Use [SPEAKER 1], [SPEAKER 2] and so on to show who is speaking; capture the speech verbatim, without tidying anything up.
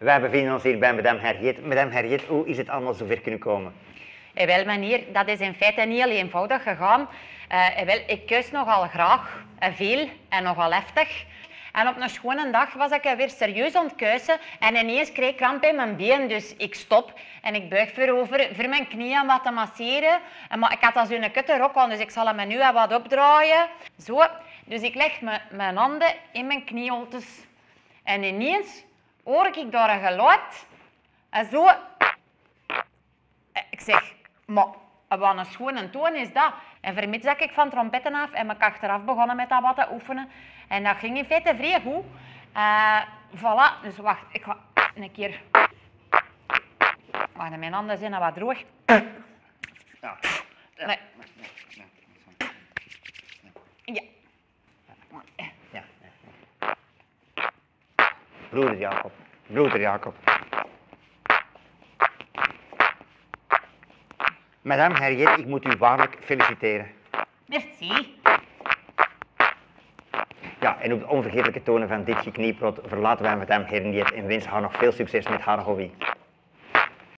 [SPEAKER 1] Wij bevinden ons hier bij madame Herriet. Madame Herriet, hoe is het allemaal zover kunnen komen?
[SPEAKER 2] Eh, wel, meneer, dat is in feite niet heel eenvoudig gegaan. Eh, wel, ik kus nogal graag, en veel en nogal heftig. En op een schone dag was ik weer serieus aan het kuisen en ineens kreeg ik kramp in mijn been, dus ik stop en ik buig voorover voor mijn knieën wat te masseren. En maar ik had al zo'n kutte rok aan, dus ik zal hem nu wat opdraaien. Zo, dus ik leg mijn, mijn handen in mijn knieholtes en ineens hoor ik daar een geluid en zo. Ik zeg, maar wat een schone toon is dat? En vermits dat ik van trompetten af en ik achteraf begonnen met dat wat te oefenen. En dat ging in feite vrij goed. Uh, voilà, dus wacht, ik ga een keer... Wacht, mijn handen zijn al wat droog.
[SPEAKER 1] Ja.
[SPEAKER 2] Nee. Ja.
[SPEAKER 1] Ja. Broeder Jacob. Broeder Jacob. Madame Herriet, ik moet u waarlijk feliciteren.
[SPEAKER 2] Merci.
[SPEAKER 1] Ja, en op de onvergetelijke tonen van dit geknieprot verlaten wij madame Herriet en wensen haar nog veel succes met haar hobby.